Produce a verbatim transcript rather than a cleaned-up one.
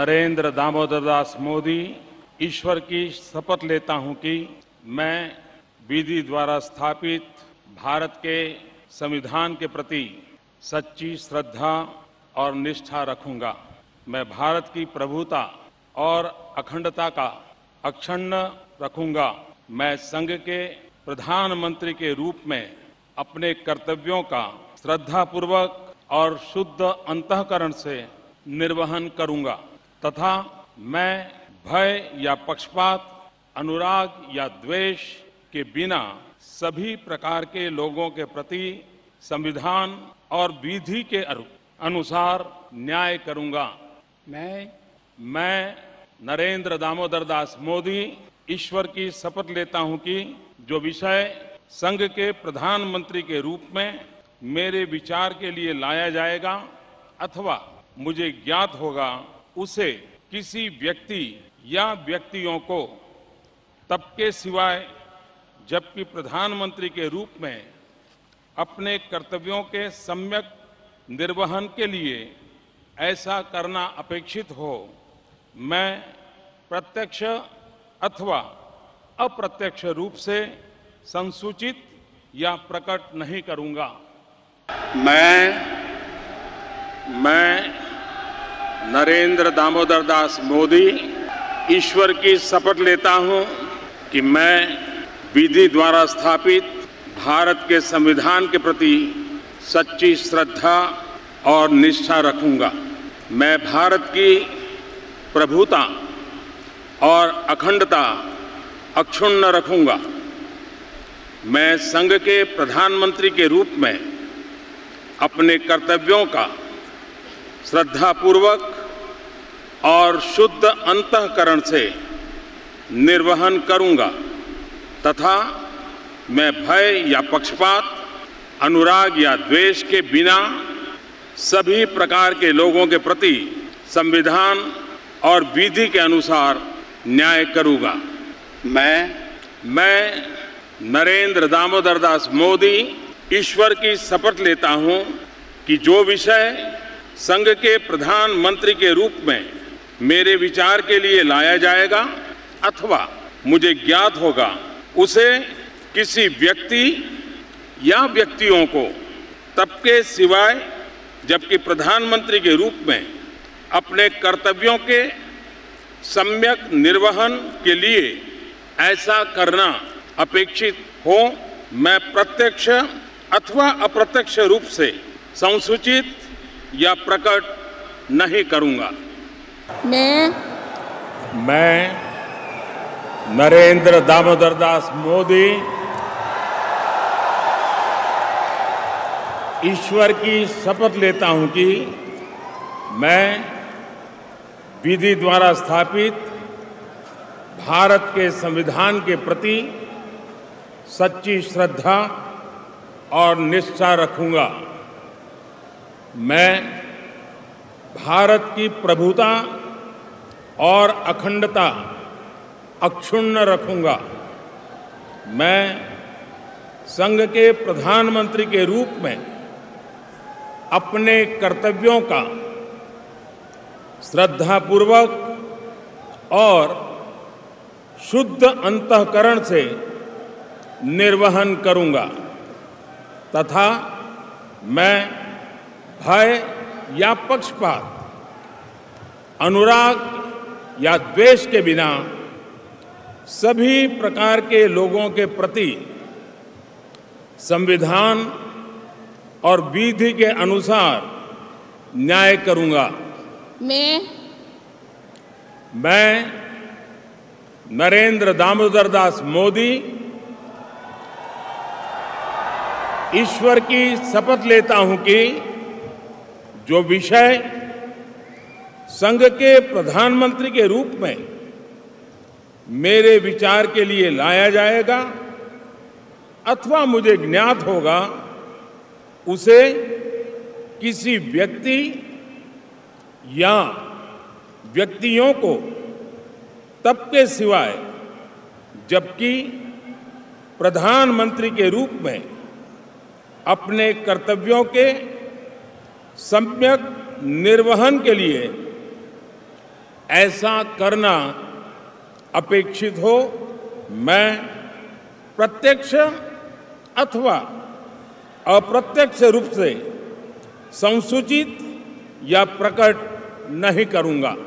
नरेंद्र दामोदर दास मोदी ईश्वर की शपथ लेता हूं कि मैं विधि द्वारा स्थापित भारत के संविधान के प्रति सच्ची श्रद्धा और निष्ठा रखूंगा। मैं भारत की प्रभुता और अखंडता का अक्षुण्ण रखूंगा। मैं संघ के प्रधानमंत्री के रूप में अपने कर्तव्यों का श्रद्धापूर्वक और शुद्ध अंतःकरण से निर्वहन करूंगा तथा मैं भय या पक्षपात, अनुराग या द्वेष के बिना सभी प्रकार के लोगों के प्रति संविधान और विधि के अनुसार न्याय करूंगा। मैं मैं नरेंद्र दामोदर दास मोदी ईश्वर की शपथ लेता हूं कि जो विषय संघ के प्रधानमंत्री के रूप में मेरे विचार के लिए लाया जाएगा अथवा मुझे ज्ञात होगा, उसे किसी व्यक्ति या व्यक्तियों को तब के सिवाय जबकि प्रधानमंत्री के रूप में अपने कर्तव्यों के सम्यक निर्वहन के लिए ऐसा करना अपेक्षित हो, मैं प्रत्यक्ष अथवा अप्रत्यक्ष रूप से संसूचित या प्रकट नहीं करूंगा। मैं मैं नरेंद्र दामोदर दास मोदी ईश्वर की शपथ लेता हूं कि मैं विधि द्वारा स्थापित भारत के संविधान के प्रति सच्ची श्रद्धा और निष्ठा रखूंगा। मैं भारत की प्रभुता और अखंडता अक्षुण्ण रखूंगा। मैं संघ के प्रधानमंत्री के रूप में अपने कर्तव्यों का श्रद्धापूर्वक और शुद्ध अंतःकरण से निर्वहन करूंगा तथा मैं भय या पक्षपात, अनुराग या द्वेष के बिना सभी प्रकार के लोगों के प्रति संविधान और विधि के अनुसार न्याय करूंगा। मैं मैं नरेंद्र दामोदर दास मोदी ईश्वर की शपथ लेता हूं कि जो विषय संघ के प्रधानमंत्री के रूप में मेरे विचार के लिए लाया जाएगा अथवा मुझे ज्ञात होगा, उसे किसी व्यक्ति या व्यक्तियों को तब के सिवाय जबकि प्रधानमंत्री के रूप में अपने कर्तव्यों के सम्यक निर्वहन के लिए ऐसा करना अपेक्षित हो, मैं प्रत्यक्ष अथवा अप्रत्यक्ष रूप से संसूचित या प्रकट नहीं करूंगा। मैं मैं नरेंद्र दामोदर दास मोदी ईश्वर की शपथ लेता हूं कि मैं विधि द्वारा स्थापित भारत के संविधान के प्रति सच्ची श्रद्धा और निष्ठा रखूंगा। मैं भारत की प्रभुता और अखंडता अक्षुण्ण रखूंगा। मैं संघ के प्रधानमंत्री के रूप में अपने कर्तव्यों का श्रद्धापूर्वक और शुद्ध अंतःकरण से निर्वहन करूंगा तथा मैं भय या पक्षपात, अनुराग या द्वेष के बिना सभी प्रकार के लोगों के प्रति संविधान और विधि के अनुसार न्याय करूंगा। मैं मैं नरेंद्र दामोदर दास मोदी ईश्वर की शपथ लेता हूं कि जो विषय संघ के प्रधानमंत्री के रूप में मेरे विचार के लिए लाया जाएगा अथवा मुझे ज्ञात होगा, उसे किसी व्यक्ति या व्यक्तियों को तब के सिवाय जबकि प्रधानमंत्री के रूप में अपने कर्तव्यों के सम्यक निर्वहन के लिए ऐसा करना अपेक्षित हो, मैं प्रत्यक्ष अथवा अप्रत्यक्ष रूप से संसूचित या प्रकट नहीं करूंगा।